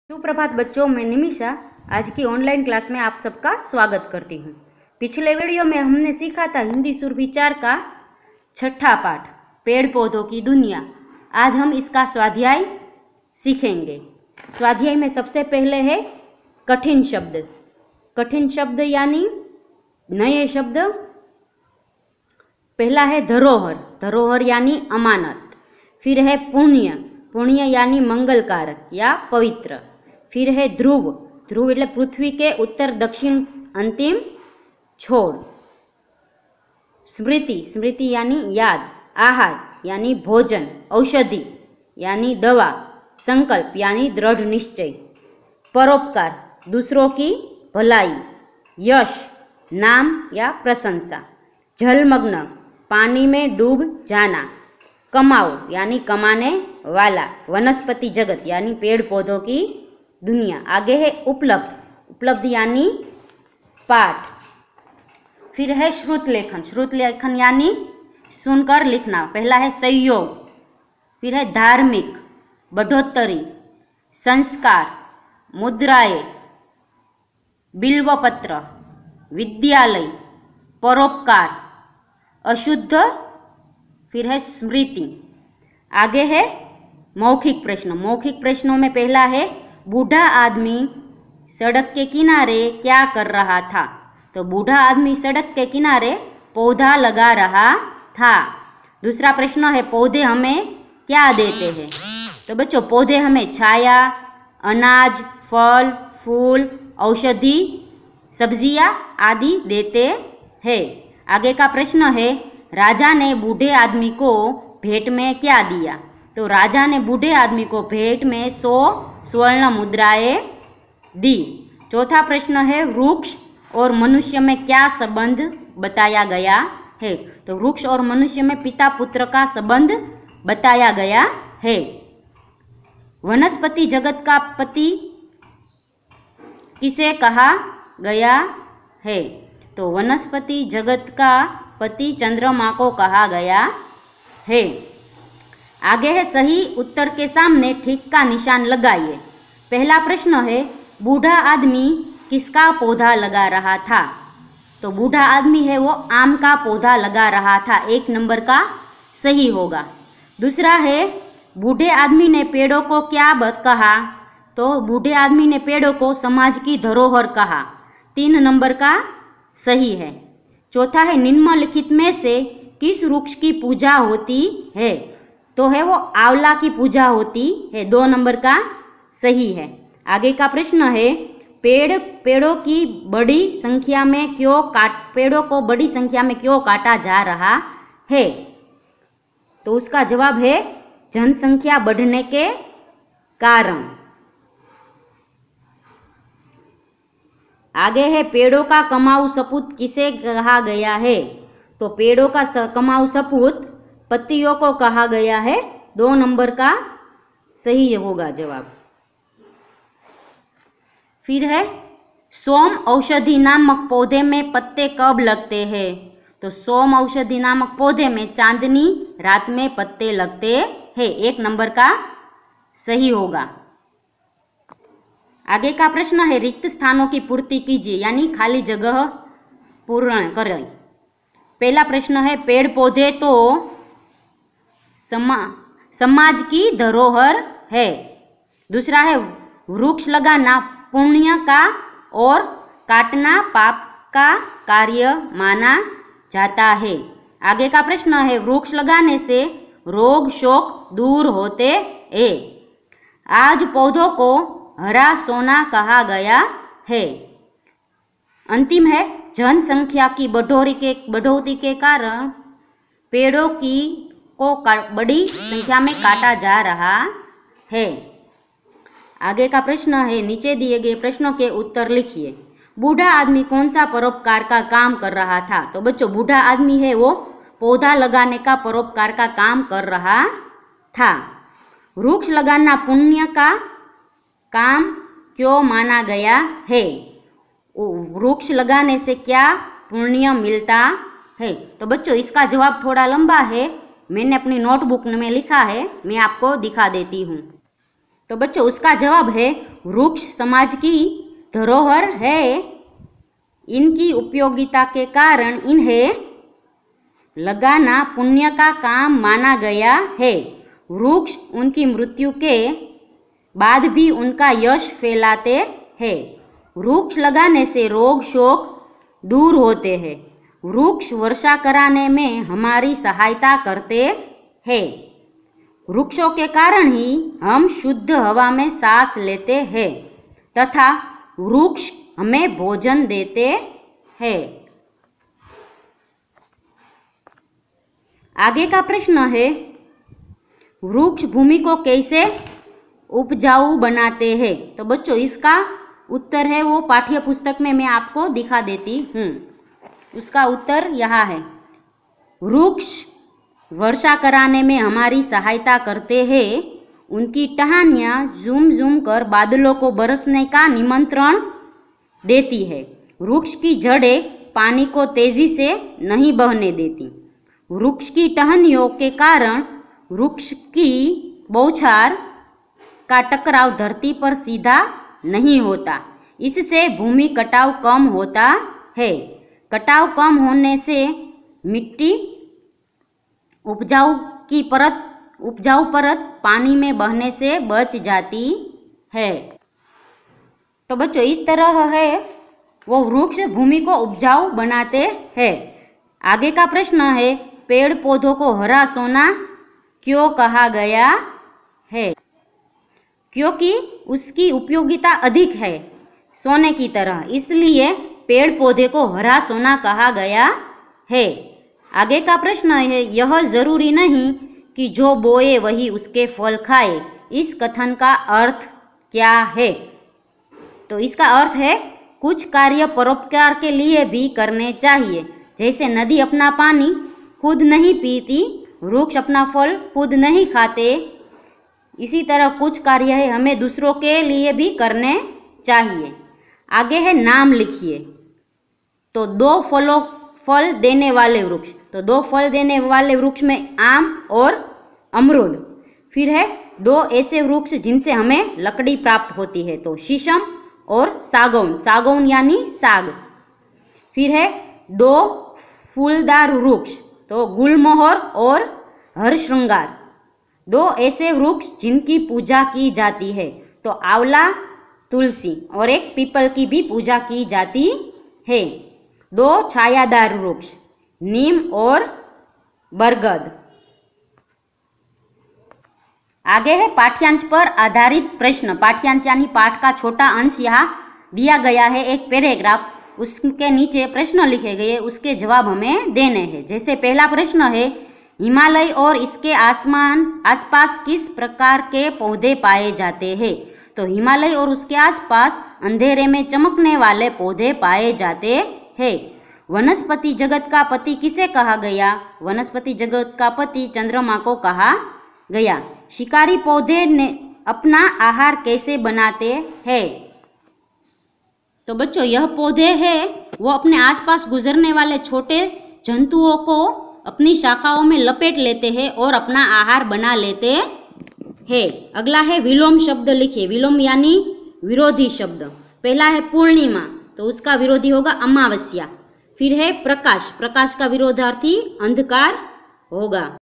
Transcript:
सुप्रभात बच्चों, मैं निमिषा आज की ऑनलाइन क्लास में आप सबका स्वागत करती हूँ। पिछले वीडियो में हमने सीखा था हिंदी सुर विचार का छठा पाठ पेड़ पौधों की दुनिया। आज हम इसका स्वाध्याय सीखेंगे। स्वाध्याय में सबसे पहले है कठिन शब्द। कठिन शब्द यानी नए शब्द। पहला है धरोहर। धरोहर यानी अमानत। फिर है पुण्य। पुण्य यानी मंगलकारक या पवित्र। फिर है ध्रुव। ध्रुव એટલે પૃથ્વી के उत्तर दक्षिण अंतिम छोर। स्मृति। स्मृति यानी याद। आहार यानी भोजन। औषधि यानी दवा। संकल्प यानी दृढ़ निश्चय। परोपकार दूसरों की भलाई। यश नाम या प्रशंसा। जलमग्न पानी में डूब जाना। कमाओ यानी कमाने वाला। वनस्पति जगत यानी पेड़ पौधों की दुनिया। आगे है उपलब्ध। उपलब्ध यानी पाठ। फिर है श्रुत लेखन। श्रुत लेखन यानी सुनकर लिखना। पहला है सहयोग। फिर है धार्मिक, बढ़ोतरी, संस्कार, मुद्राएं, बिल्वपत्र, विद्यालय, परोपकार, अशुद्ध। फिर है स्मृति। आगे है मौखिक प्रश्न। मौखिक प्रश्नों में पहला है बूढ़ा आदमी सड़क के किनारे क्या कर रहा था। तो बूढ़ा आदमी सड़क के किनारे पौधा लगा रहा था। दूसरा प्रश्न है पौधे हमें क्या देते हैं। तो बच्चों पौधे हमें छाया, अनाज, फल, फूल, औषधि, सब्जियां आदि देते हैं। आगे का प्रश्न है राजा ने बूढ़े आदमी को भेंट में क्या दिया। तो राजा ने बूढ़े आदमी को भेंट में 100 स्वर्ण मुद्राएं दी। चौथा प्रश्न है वृक्ष और मनुष्य में क्या संबंध बताया गया है। तो वृक्ष और मनुष्य में पिता पुत्र का संबंध बताया गया है। वनस्पति जगत का पति किसे कहा गया है। तो वनस्पति जगत का पति चंद्रमा को कहा गया है। आगे है सही उत्तर के सामने ठीक का निशान लगाइए। पहला प्रश्न है बूढ़ा आदमी किसका पौधा लगा रहा था। तो बूढ़ा आदमी है वो आम का पौधा लगा रहा था। 1 नंबर का सही होगा। दूसरा है बूढ़े आदमी ने पेड़ों को क्या कहा। तो बूढ़े आदमी ने पेड़ों को समाज की धरोहर कहा। 3 नंबर का सही है। चौथा है निम्नलिखित में से किस वृक्ष की पूजा होती है। तो है वो आंवला की पूजा होती है। 2 नंबर का सही है। आगे का प्रश्न है पेड़ों की बड़ी संख्या में पेड़ों को बड़ी संख्या में क्यों काटा जा रहा है। तो उसका जवाब है जनसंख्या बढ़ने के कारण। आगे है पेड़ों का कमाऊ सपूत किसे कहा गया है। तो पेड़ों का कमाऊ सपूत पत्तियों को कहा गया है। 2 नंबर का सही होगा जवाब। फिर है सोम औषधि नामक पौधे में पत्ते कब लगते हैं। तो सोम औषधि नामक पौधे में चांदनी रात में पत्ते लगते हैं। 1 नंबर का सही होगा। आगे का प्रश्न है रिक्त स्थानों की पूर्ति कीजिए यानी खाली जगह पूर्ण करें। पहला प्रश्न है पेड़ पौधे तो समाज की धरोहर है। दूसरा है वृक्ष लगाना पुण्य का और काटना पाप का कार्य माना जाता है। आगे का प्रश्न है वृक्ष लगाने से रोग शोक दूर होते हैं। आज पौधों को हरा सोना कहा गया है। अंतिम है जनसंख्या की बढ़ोतरी के कारण पेड़ों को बड़ी संख्या में काटा जा रहा है। आगे का प्रश्न है नीचे दिए गए प्रश्नों के उत्तर लिखिए। बूढ़ा आदमी कौन सा परोपकार का काम कर रहा था। तो बच्चों बूढ़ा आदमी है वो पौधा लगाने का परोपकार का काम कर रहा था। वृक्ष लगाना पुण्य का काम क्यों माना गया है। वृक्ष लगाने से क्या पुण्य मिलता है। तो बच्चों इसका जवाब थोड़ा लंबा है। मैंने अपनी नोटबुक में लिखा है, मैं आपको दिखा देती हूँ। तो बच्चों उसका जवाब है वृक्ष समाज की धरोहर है। इनकी उपयोगिता के कारण इन्हें लगाना पुण्य का काम माना गया है। वृक्ष उनकी मृत्यु के बाद भी उनका यश फैलाते हैं। वृक्ष लगाने से रोग शोक दूर होते हैं। वृक्ष वर्षा कराने में हमारी सहायता करते हैं। वृक्षों के कारण ही हम शुद्ध हवा में सांस लेते हैं तथा वृक्ष हमें भोजन देते हैं। आगे का प्रश्न है, वृक्ष भूमि को कैसे उपजाऊ बनाते हैं? तो बच्चों इसका उत्तर है वो पाठ्य पुस्तक में मैं आपको दिखा देती हूँ। उसका उत्तर यहाँ है, वृक्ष वर्षा कराने में हमारी सहायता करते हैं। उनकी टहनियाँ झूम झूम कर बादलों को बरसने का निमंत्रण देती है। वृक्ष की जड़ें पानी को तेजी से नहीं बहने देती। वृक्ष की टहनियों के कारण वृक्ष की बौछार का टकराव धरती पर सीधा नहीं होता। इससे भूमि कटाव कम होता है। कटाव कम होने से मिट्टी उपजाऊ परत पानी में बहने से बच जाती है। तो बच्चों इस तरह है वो वृक्ष भूमि को उपजाऊ बनाते हैं। आगे का प्रश्न है, पेड़ पौधों को हरा सोना क्यों कहा गया है? क्योंकि उसकी उपयोगिता अधिक है सोने की तरह, इसलिए पेड़ पौधे को हरा सोना कहा गया है। आगे का प्रश्न है, यह जरूरी नहीं कि जो बोए वही उसके फल खाए। इस कथन का अर्थ क्या है? तो इसका अर्थ है कुछ कार्य परोपकार के लिए भी करने चाहिए। जैसे नदी अपना पानी खुद नहीं पीती, वृक्ष अपना फल खुद नहीं खाते, इसी तरह कुछ कार्य है हमें दूसरों के लिए भी करने चाहिए। आगे है नाम लिखिए। तो दो फल देने वाले वृक्ष, तो दो फल देने वाले वृक्ष में आम और अमरूद। फिर है दो ऐसे वृक्ष जिनसे हमें लकड़ी प्राप्त होती है, तो शीशम और सागौन, सागौन यानी साग। फिर है दो फूलदार वृक्ष, तो गुलमोहर और हरश्रृंगार। दो ऐसे वृक्ष जिनकी पूजा की जाती है, तो आंवला, तुलसी और एक पीपल की भी पूजा की जाती है। दो छायादार वृक्ष, नीम और बरगद। आगे है पाठ्यांश पर आधारित प्रश्न। पाठ्यांश यानी पाठ का छोटा अंश यहाँ दिया गया है, एक पैराग्राफ, उसके नीचे प्रश्न लिखे गए, उसके जवाब हमें देने हैं। जैसे पहला प्रश्न है, हिमालय और इसके आसपास किस प्रकार के पौधे पाए जाते हैं? तो हिमालय और उसके आसपास अंधेरे में चमकने वाले पौधे पाए जाते हैं। वनस्पति जगत का पति किसे कहा गया? वनस्पति जगत का पति चंद्रमा को कहा गया। शिकारी पौधे ने अपना आहार कैसे बनाते हैं? तो बच्चों यह पौधे हैं वो अपने आसपास गुजरने वाले छोटे जंतुओं को अपनी शाखाओं में लपेट लेते हैं और अपना आहार बना लेते हैं। अगला है विलोम शब्द लिखिए। विलोम यानी विरोधी शब्द। पहला है पूर्णिमा, तो उसका विरोधी होगा अमावस्या। फिर है प्रकाश, प्रकाश का विरोधार्थी अंधकार होगा।